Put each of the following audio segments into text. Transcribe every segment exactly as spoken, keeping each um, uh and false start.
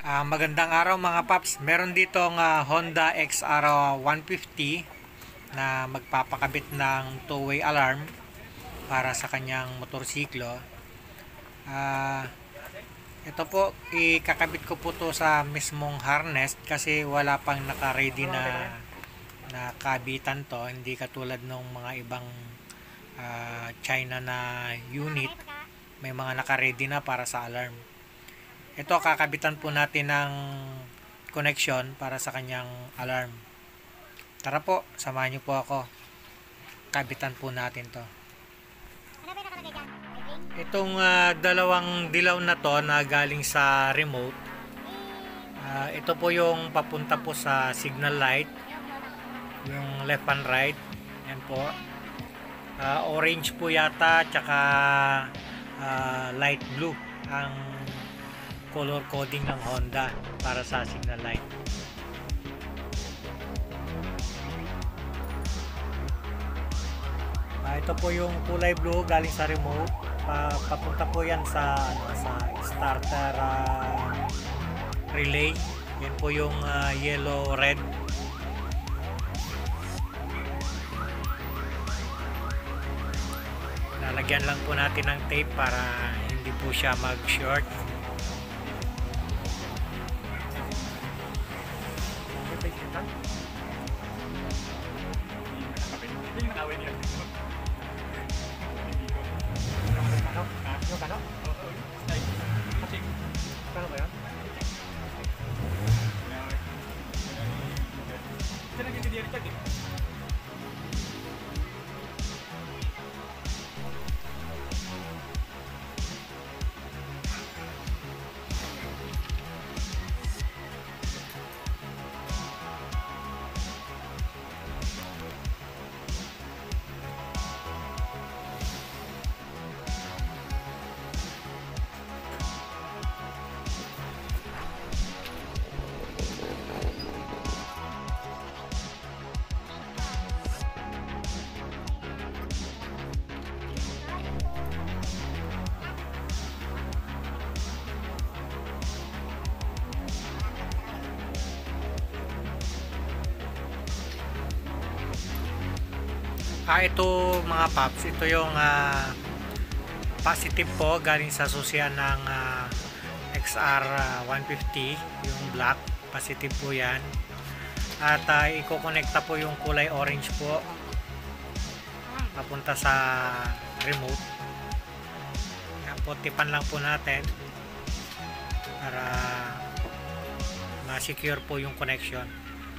Ah, magandang araw mga paps. Meron ditong ah, Honda X R one fifty na magpapakabit ng two-way alarm para sa kanyang motorsiklo. Ah, ito po, ikakabit ko po to sa mismong harness kasi wala pang naka-ready na na kabitan to, hindi katulad ng mga ibang ah, China na unit, may mga naka-ready na para sa alarm. Ito, kakabitan po natin ng connection para sa kanyang alarm. Tara po, samahan niyo po ako. Kabitan po natin to. Itong uh, dalawang dilaw na to na galing sa remote, uh, ito po yung papunta po sa signal light, yung left and right. Yan po. Uh, orange po yata, tsaka uh, light blue ang color coding ng Honda para sa signal light. Ah, ito po yung kulay blue galing sa remote. Pa papunta po yan sa ano, sa starter uh, relay. Yan po yung uh, yellow red. Lalagyan lang po natin ng tape para hindi po siya mag-short. Yung kano? Kano ba yan? Ito lang yung hindi rin eh. Ah, ito mga paps, ito yung uh, positive po galing sa susian ng uh, X R one fifty, yung black, positive po yan. At uh, i-connecta po yung kulay orange po papunta sa remote. Yan po, tipan lang po natin para ma-secure po yung connection.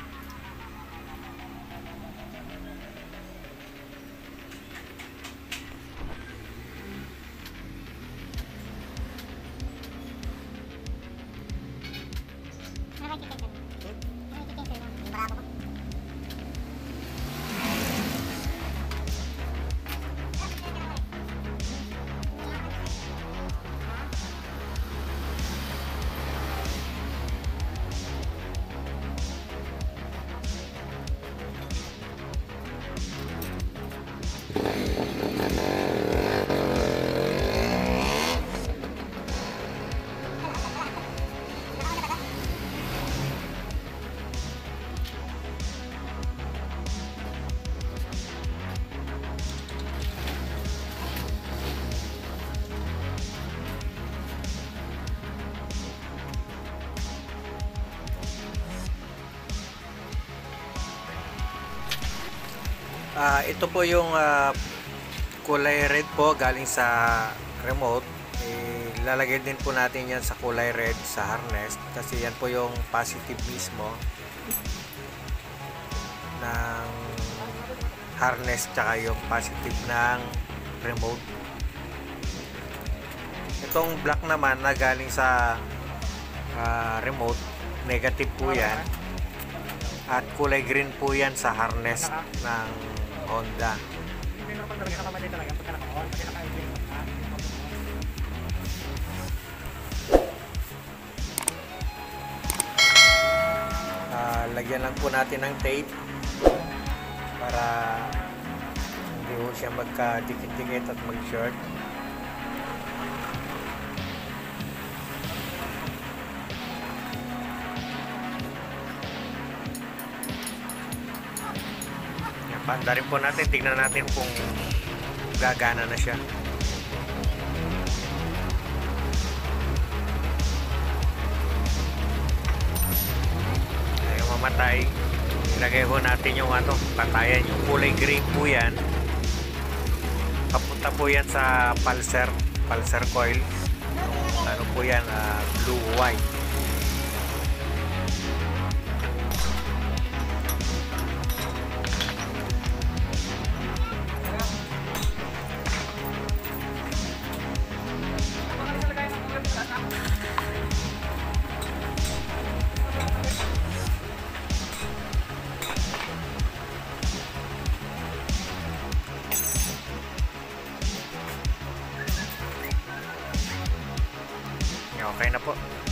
Uh, ito po yung uh, kulay red po galing sa remote. Eh, lalagay din po natin yan sa kulay red sa harness kasi yan po yung positive mismo ng harness tsaka yung positive ng remote. Itong black naman na galing sa uh, remote, negative po yan. At kulay green po yan sa harness ng Honda. Uh, lagyan lang po natin ng tape para hindi po siya magka-dikit-dikit at mag-short. Panda rin po natin, tignan natin kung gagana na siya. Ayaw mamatay. Ilagay po natin yung ano, patayan, yung kulay green po yan. Papunta po yan sa pulser, pulser coil. Ano po yan, uh, blue white. Okay na po.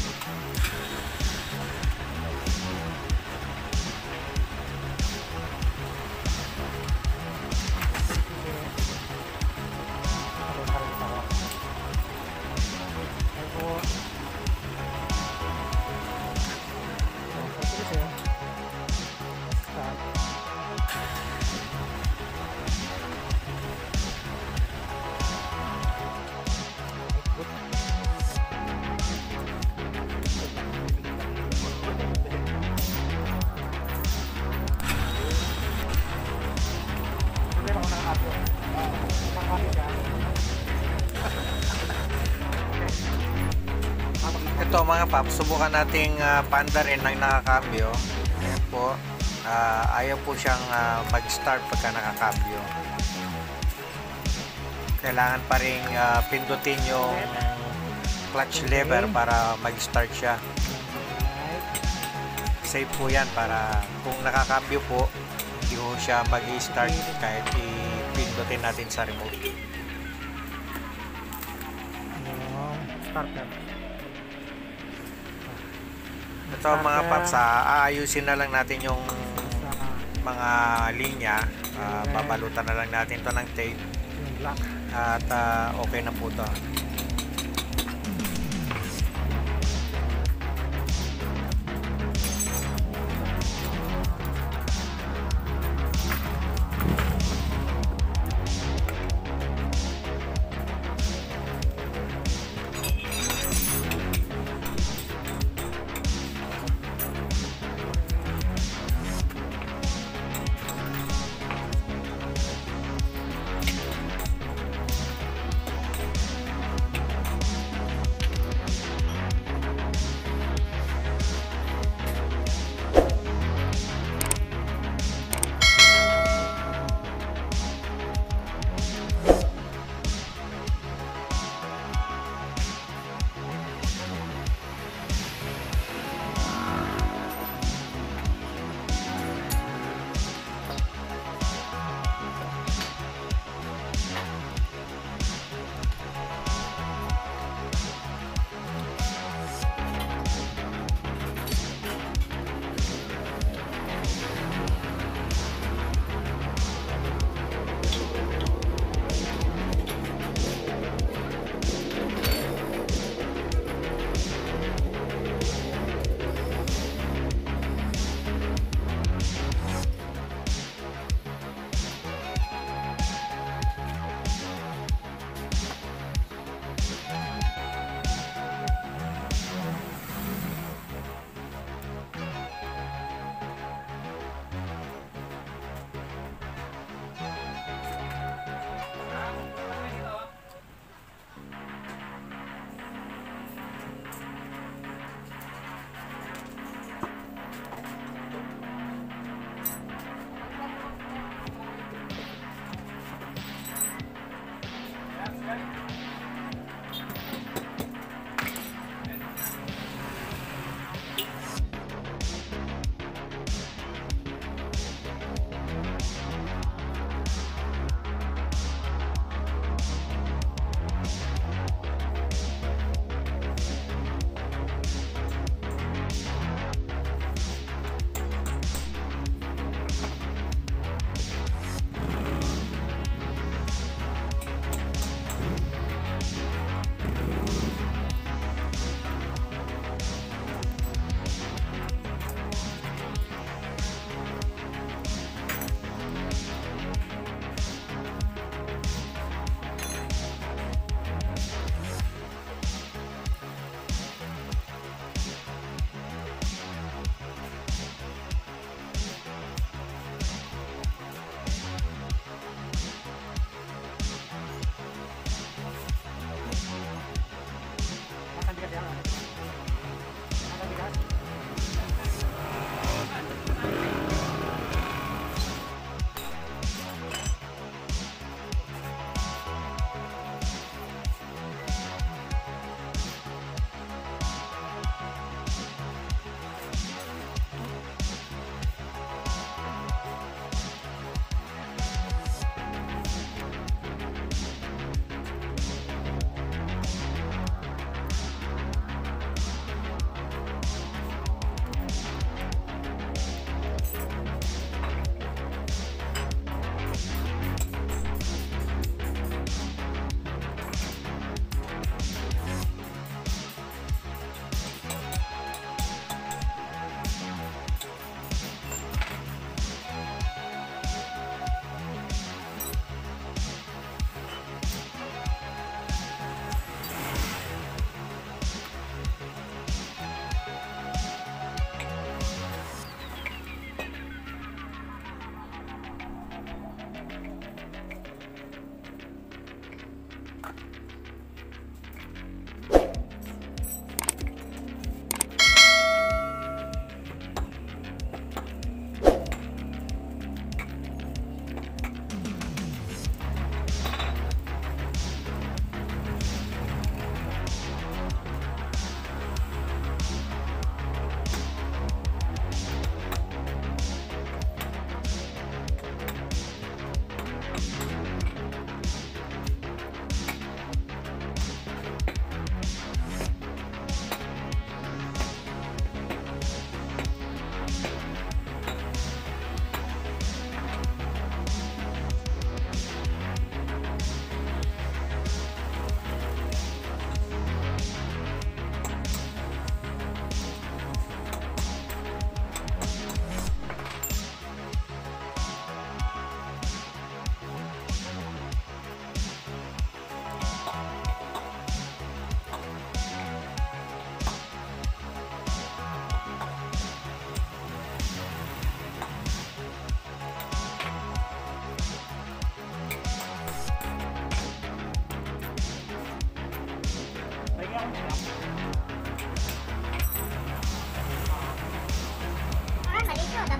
Ito mga paps, subukan nating uh, panda rin ng nakakambyo. Ayan po, uh, ayaw po siyang uh, mag-start pagka nakakambyo. Kailangan pa rin uh, pindutin yung clutch lever para mag-start siya. Safe po yan para kung nakakambyo po, hindi po siya mag-start kahit ipindutin natin sa remote. Starter. Ito mga paps, aayusin na lang natin yung mga linya, uh, babalutan na lang natin to ng tape at uh, okay na po to.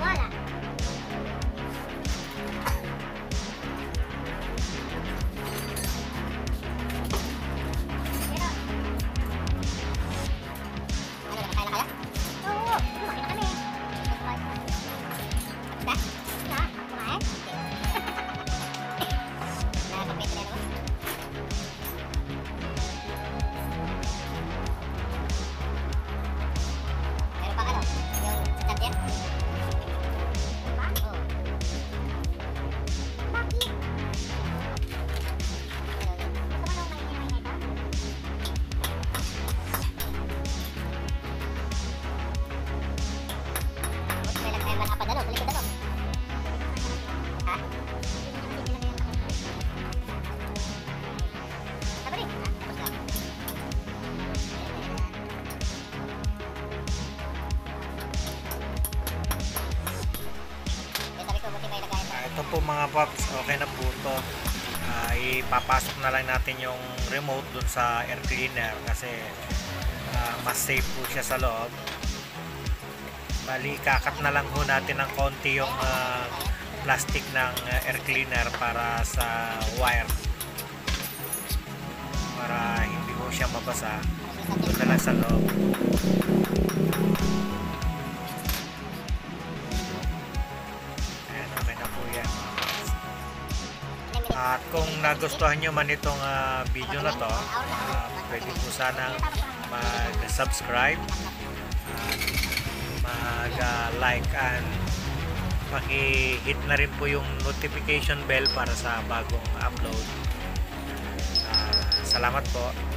Wala. Pero, ano, nakakain na kaya? Oo, lumaki na kami. Basta? Basta? Kumain? Nakakapit na naman. Meron pang ano? Yung sa charger? Ba? Oo. Bakit? Gusto mo nung mainit-mainit ito? Buti may lang- may malapad ano, sa likod ano? Ha? Sabi rin. Ah, tapos na. Eh, sabi ko, buti may lagayan pa. Ah, ito po mga paps, okay na po ito. Ah, ipapasok na lang natin yung remote dun sa air cleaner kasi ah, mas safe po siya sa loob. Bali, kakat na lang po natin ng konti yung ah, plastic ng ah, air cleaner para sa wire. Para hindi po siya mabasa. Doon na lang sa loob. Ayan, okay na po yan. At kung nagustuhan nyo man itong ah, video na to, ah, pwede po sanang mag-subscribe, mag-like, and paki-hit na rin po yung notification bell para sa bagong upload. Ah, salamat po.